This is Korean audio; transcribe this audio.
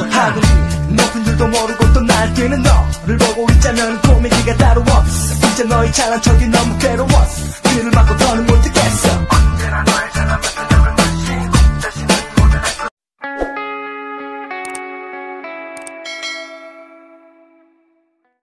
하늘이 높은 줄도 모르고 또 날뛰는 너를 보고 있자면 고민기가 따로 없어. 이제 너의 잘난 척이 너무 괴로워.